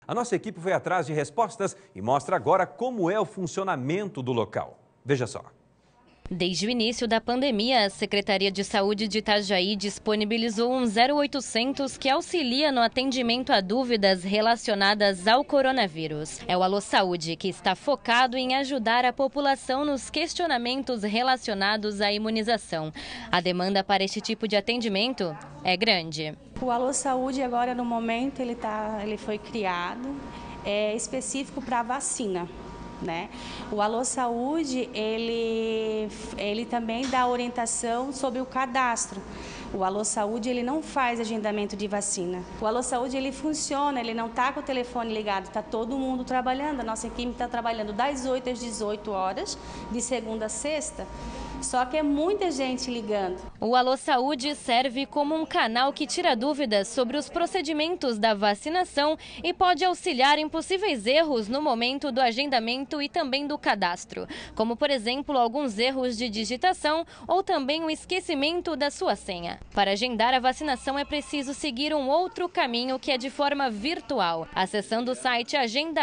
A nossa equipe foi atrás de respostas e mostra agora como é o funcionamento do local. Veja só. Desde o início da pandemia, a Secretaria de Saúde de Itajaí disponibilizou um 0800 que auxilia no atendimento a dúvidas relacionadas ao coronavírus. É o Alô Saúde, que está focado em ajudar a população nos questionamentos relacionados à imunização. A demanda para este tipo de atendimento é grande. O Alô Saúde agora, no momento, ele foi criado, específico para vacina. Né? O Alô Saúde, ele também dá orientação sobre o cadastro. O Alô Saúde, ele não faz agendamento de vacina. O Alô Saúde, ele funciona, ele não está com o telefone ligado, está todo mundo trabalhando. A nossa equipe está trabalhando das 8 às 18 horas, de segunda a sexta. Só que é muita gente ligando. O Alô Saúde serve como um canal que tira dúvidas sobre os procedimentos da vacinação e pode auxiliar em possíveis erros no momento do agendamento e também do cadastro, como, por exemplo, alguns erros de digitação ou também o esquecimento da sua senha. Para agendar a vacinação é preciso seguir um outro caminho que é de forma virtual, acessando o site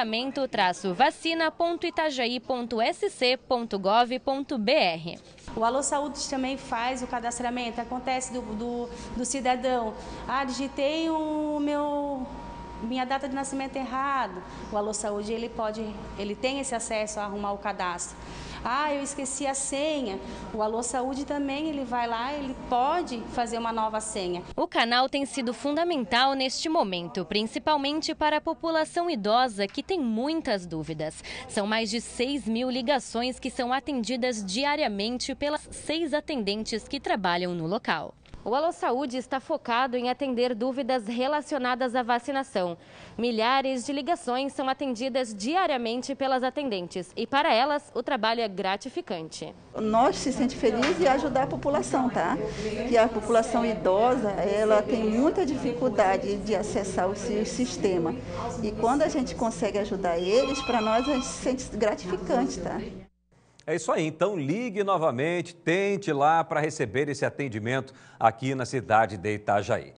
agendamento-vacina.itajaí.sc.gov.br. O Alô Saúde também faz o cadastramento, acontece do cidadão. Digitei minha data de nascimento errado. O Alô Saúde, ele tem esse acesso a arrumar o cadastro. Eu esqueci a senha. O Alô Saúde também, ele vai lá, ele pode fazer uma nova senha. O canal tem sido fundamental neste momento, principalmente para a população idosa que tem muitas dúvidas. São mais de 6.000 ligações que são atendidas diariamente pelas 6 atendentes que trabalham no local. O Alô Saúde está focado em atender dúvidas relacionadas à vacinação. Milhares de ligações são atendidas diariamente pelas atendentes e, para elas, o trabalho é gratificante. Nós se sentimos felizes em ajudar a população, tá? Que a população idosa, ela tem muita dificuldade de acessar o sistema. E quando a gente consegue ajudar eles, para nós a gente se sente gratificante, tá? É isso aí, então ligue novamente, tente lá para receber esse atendimento aqui na cidade de Itajaí.